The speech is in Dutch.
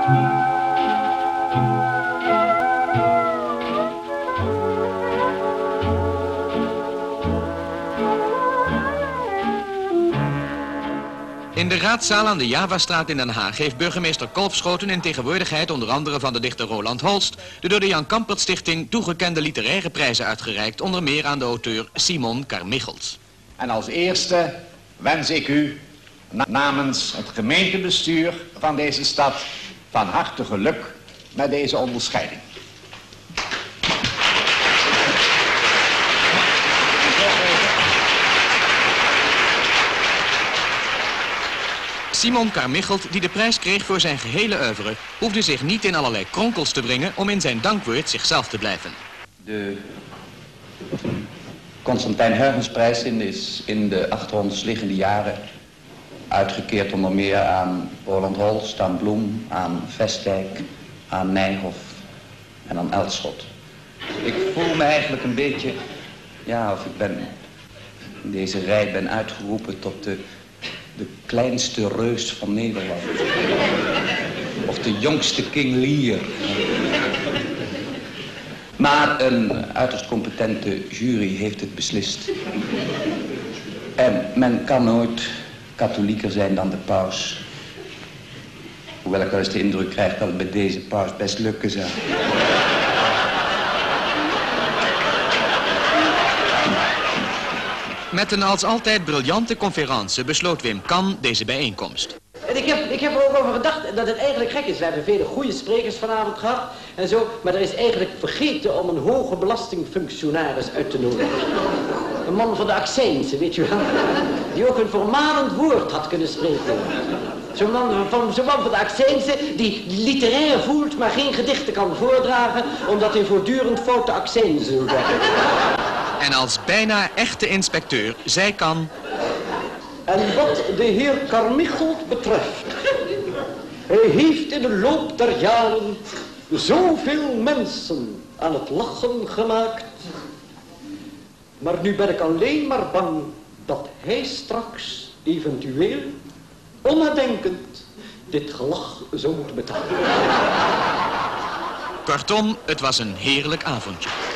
In de raadzaal aan de Javastraat in Den Haag heeft burgemeester Kolfschoten in tegenwoordigheid onder andere van de dichter Roland Holst de door de Jan Kampert Stichting toegekende literaire prijzen uitgereikt, onder meer aan de auteur Simon Carmichelt. En als eerste wens ik u namens het gemeentebestuur van deze stad van harte geluk met deze onderscheiding. Simon Carmichelt, die de prijs kreeg voor zijn gehele oeuvre, hoefde zich niet in allerlei kronkels te brengen om in zijn dankwoord zichzelf te blijven. De Constantijn Huygensprijs is in de achter ons liggende jaren uitgekeerd onder meer aan Roland Holst, aan Bloem, aan Vestdijk, aan Nijhoff en aan Elschot. Ik voel me eigenlijk een beetje, ja, of ik in deze rij ben uitgeroepen tot de kleinste reus van Nederland. Of de jongste King Lear. Maar een uiterst competente jury heeft het beslist. En men kan nooit katholieker zijn dan de paus. Hoewel ik wel eens de indruk krijg dat het bij deze paus best lukken zou. Met een als altijd briljante conferentie besloot Wim Kan deze bijeenkomst. En ik heb er ook over gedacht dat het eigenlijk gek is. We hebben vele goede sprekers vanavond gehad en zo, maar er is eigenlijk vergeten om een hoge belastingfunctionaris uit te nodigen. Een man van de accijnsen, weet je wel. Die ook een vermanend woord had kunnen spreken. Zo'n man van de accijnsen die literair voelt, maar geen gedichten kan voordragen, omdat hij voortdurend foute accijnsen doet. En als bijna echte inspecteur zei Kan: En wat de heer Carmichelt betreft, hij heeft in de loop der jaren zoveel mensen aan het lachen gemaakt. Maar nu ben ik alleen maar bang dat hij straks eventueel, onnadenkend, dit gelach zou moeten betalen. Kortom, het was een heerlijk avondje.